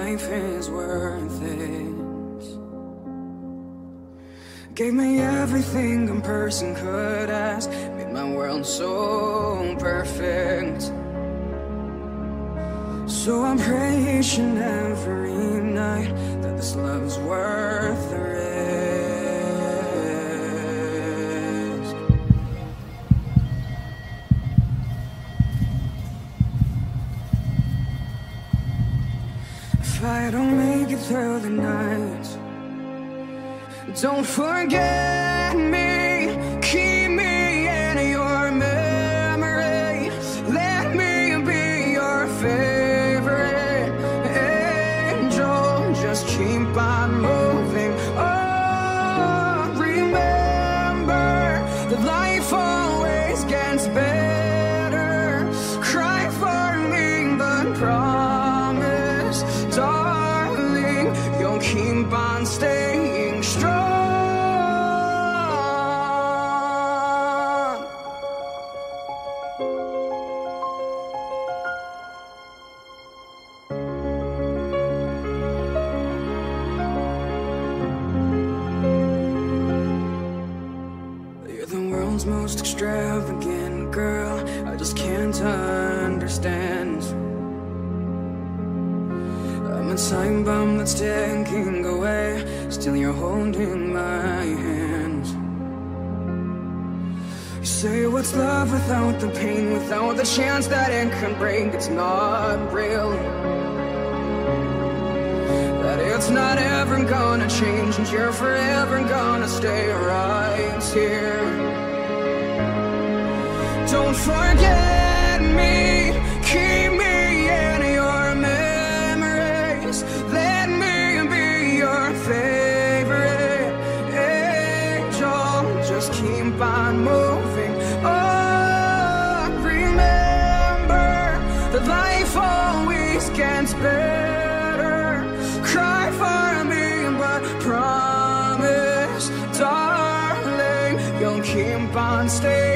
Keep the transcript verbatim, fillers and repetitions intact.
life is worth it. Gave me everything a person could ask, made my world so perfect. So I'm praying every night that this love's worth the risk. If I don't make it through the night, don't forget me, keep me in your memory. Let me be your favorite angel, just keep on moving. Oh, remember that life always gets better. Cry for me, but promise, darling, you'll keep on staying strong. Most extravagant girl, I just can't understand. I'm a time bomb that's ticking away, still you're holding my hand. You say, what's love without the pain, without the chance that it can break? It's not real, that it's not ever gonna change, and you're forever gonna stay right here. Don't forget me, keep me in your memories. Let me be your favorite angel, just keep on moving. Oh, remember that life always gets better. Cry for me, but promise, darling, you'll keep on staying.